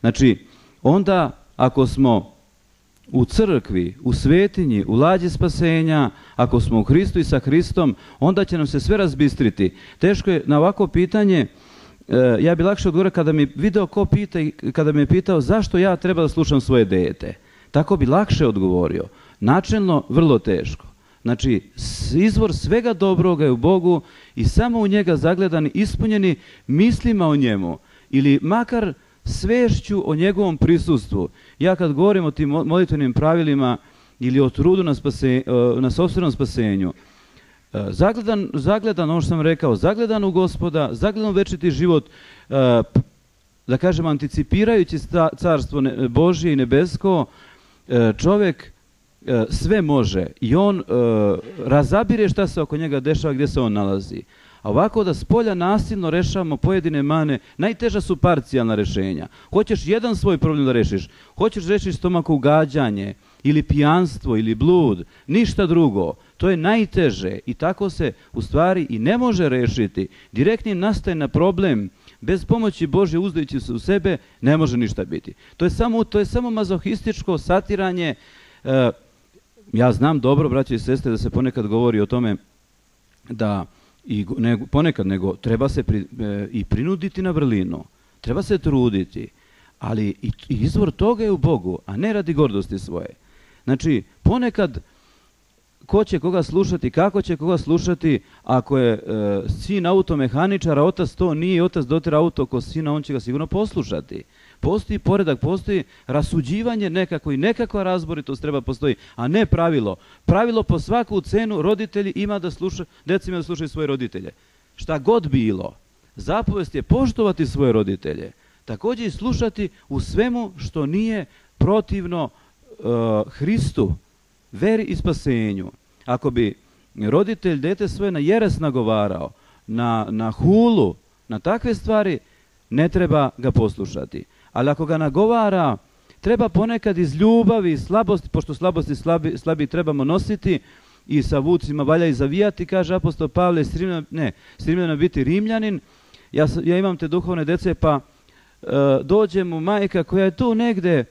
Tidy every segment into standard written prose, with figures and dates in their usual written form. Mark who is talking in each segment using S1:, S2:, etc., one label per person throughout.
S1: Znači, onda ako smo u crkvi, u svetinji, u lađi spasenja, ako smo u Hristu i sa Hristom, onda će nam se sve razbistriti. Teško je na ovako pitanje, ja bi lakše odgovorio kada mi video ko pita i kada me je pitao zašto ja treba da slušam svoje dete. Tako bi lakše odgovorio. Načelno, vrlo teško. Znači, izvor svega dobroga je u Bogu i samo u njega zagledani, ispunjeni mislima o njemu ili makar svešću o njegovom prisustvu. Ja kad govorim o tim molitvenim pravilima ili o trudu na sopstvenom spasenju, zagledan, ono što sam rekao, zagledan u Gospoda, zagledan u večiti život, da kažem, anticipirajući carstvo Božje i nebesko, čovjek sve može i on razabire šta se oko njega dešava, gdje se on nalazi. A ovako da s polja nasilno rešavamo pojedine mane, najteža su parcijalna rešenja. Hoćeš jedan svoj problem da rešiš, hoćeš rešiš stomako ugađanje, ili pijanstvo, ili blud, ništa drugo. To je najteže i tako se u stvari i ne može rešiti. Direktnim nastaje na problem, bez pomoći Božje uzdajući se u sebe, ne može ništa biti. To je samo mazohističko satiranje. Ja znam dobro, braće i sestre, da se ponekad govori o tome da ponekad nego treba se i prinuditi na vrlinu, treba se truditi, ali i izvor toga je u Bogu, a ne radi gordosti svoje. Znači, ponekad ko će koga slušati, kako će koga slušati, ako je sin automehaničara, otac to nije, otac dotira auto ko sina, on će ga sigurno poslušati. Postoji poredak, postoji rasuđivanje nekako i nekakva razboritost treba postoji, a ne pravilo. Pravilo po svaku cenu roditelji ima da slušaju, deca ima da slušaju svoje roditelje. Šta god bilo, zapovest je poštovati svoje roditelje. Također i slušati u svemu što nije protivno Hristu, veri i spasenju. Ako bi roditelj dete svoje na jeres nagovarao, na hulu, na takve stvari, ne treba ga poslušati. Ali ako ga nagovara, treba ponekad iz ljubavi i slabosti, pošto slabosti slabi trebamo nositi i sa vucima valja i zavijati, kaže apostol Pavle, strimljeno biti Rimljanin. Ja imam te duhovne dece, pa dođe mu majka koja je tu negde,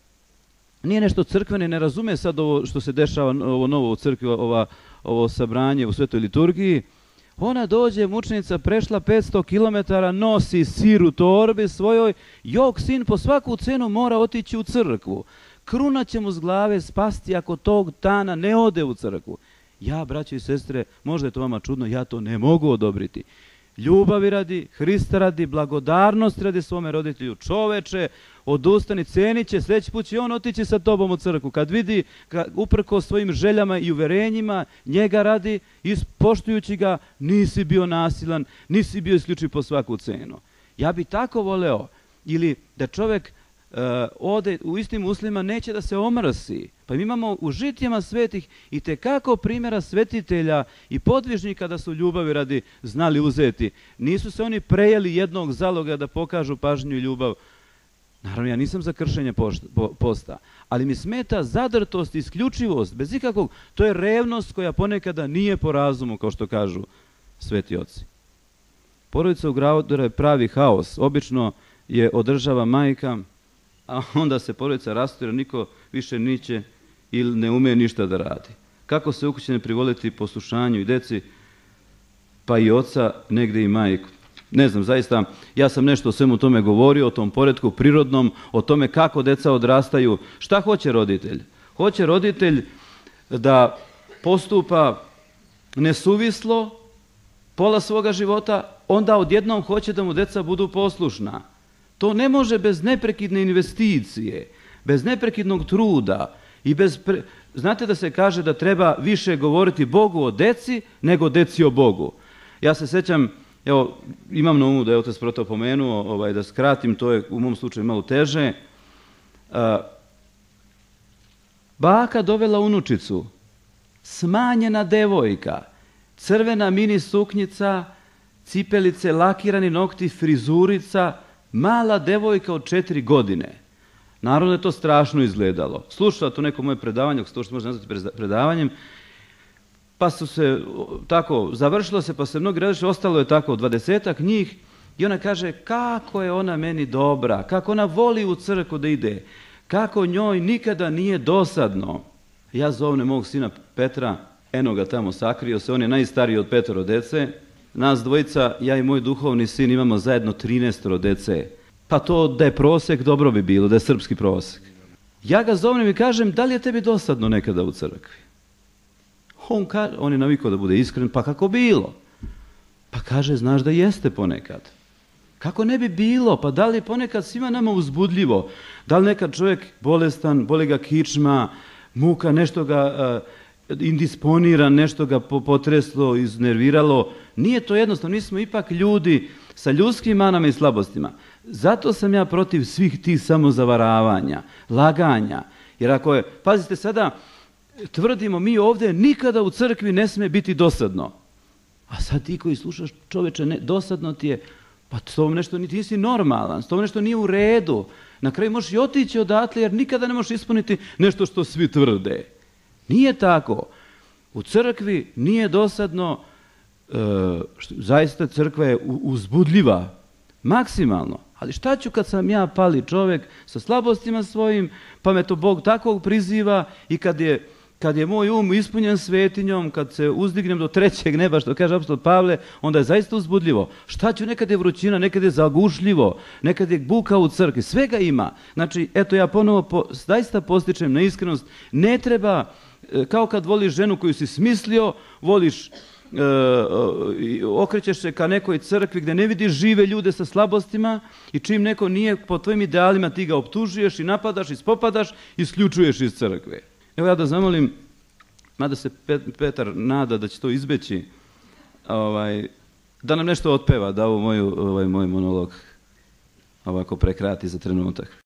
S1: nije nešto crkvene, ne razume sad ovo što se dešava, ovo novo u crkvi, ovo sabranje u svetoj liturgiji. Ona dođe, mučenica, prešla 500 km, nosi sir u torbi svojoj, jok sin po svaku cenu mora otići u crkvu. Kruna će mu s glave spasti ako tog dana ne ode u crkvu. Ja, braće i sestre, možda je to vama čudno, ja to ne mogu odobriti. Ljubavi radi, Hrista radi, blagodarnost radi svome roditelju. Čoveče, odustani, cenit će, sljedeći put će on otići sa tobom u crkvu. Kad vidi, uprko svojim željama i uverenjima, njega radi, ispoštujući ga, nisi bio nasilan, nisi bio isključiv po svaku cenu. Ja bi tako voleo, ili da čovjek ode u istim uslovima, neće da se omrsi. Pa mi imamo u žitijama svetih i tekako primjera svetitelja i podvižnika da su ljubavi radi znali uzeti. Nisu se oni prejeli jednog zaloga da pokažu pažnju i ljubav. Naravno, ja nisam za kršenje posta, ali mi smeta zadrtost, isključivost, bez ikakvog. To je revnost koja ponekada nije po razumu, kao što kažu sveti oci. Porodica u gradu je pravi haos. Obično je održava majka, a onda se porodica rastira, niko više niće ili ne ume ništa da radi. Kako se u kući ne privoliti poslušanju i deci, pa i oca, negdje i majku. Ne znam, zaista, ja sam nešto o svemu tome govorio, o tom poretku prirodnom, o tome kako deca odrastaju. Šta hoće roditelj? Hoće roditelj da postupa nesuvislo pola svoga života, onda odjednom hoće da mu deca budu poslušna. To ne može bez neprekidne investicije, bez neprekidnog truda i bez... Znate da se kaže da treba više govoriti Bogu o deci nego deci o Bogu. Ja se sjećam, evo, imam na umu da je otac Proto pomenuo, da skratim, to je u mom slučaju malo teže. Baka dovela unučicu, smanjena devojka, crvena mini suknjica, cipelice, lakirani nokti, frizurica, mala devojka od 4 godine. Naravno je to strašno izgledalo. Slušala to neko moje predavanje, to što može nazvati predavanjem, pa su se tako, završilo se, pa se mnogi različili, ostalo je tako 20-ak njih I ona kaže kako je ona meni dobra, kako ona voli u crkvu da ide, kako njoj nikada nije dosadno. Ja zovnem mog sina Petra, eno ga tamo sakrio se, on je najstariji od 5 dece. Nas dvojica, ja i moj duhovni sin, imamo zajedno 13 dece. Pa to da je prosek, dobro bi bilo, da je srpski prosek. Ja ga zovnem i kažem, da li je tebi dosadno nekada u crkvi? On je navikao da bude iskren, pa kako bilo? Pa kaže, znaš da jeste ponekad. Kako ne bi bilo? Pa da li je ponekad svima nama uzbudljivo? Da li nekad čovjek bolestan, boli ga kičma, muka, nešto ga indisponiran, nešto ga potreslo, iznerviralo? Nije to jednostavno, mi smo ipak ljudi sa ljudskim manama i slabostima. Zato sam ja protiv svih tih samozavaravanja, laganja. Jer ako je, pazite sada, tvrdimo mi ovdje nikada u crkvi ne smije biti dosadno. A sad ti koji slušaš, čoveče, dosadno ti je, pa s tobom nešto nisi normalan, s tobom nešto nije u redu. Na kraju možeš i otići odatle jer nikada ne možeš ispuniti nešto što svi tvrde. Nije tako. U crkvi nije dosadno, zaista crkva je uzbudljiva, maksimalno. Ali šta ću kad sam ja pali čovjek sa slabostima svojim, pa me to Bog takvog priziva i kad je moj um ispunjen svetinjom, kad se uzdignem do 3. neba, što kaže apostol Pavle, onda je zaista uzbudljivo. Šta ću, nekad je vrućina, nekad je zagušljivo, nekad je buka u crkvi, svega ima. Znači, eto ja ponovo zaista postičem na iskrenost, ne treba, kao kad voliš ženu koju si smislio, voliš, okrećeš se ka nekoj crkvi gdje ne vidiš žive ljude sa slabostima i čim neko nije po tvojim idealima ti ga optužuješ i napadaš i spopadaš i isključuješ iz crkve. Evo ja da zamolim, mada se Petar nada da će to izbeći, da nam nešto otpeva, da ovo moj monolog ovako prekrati za trenutak.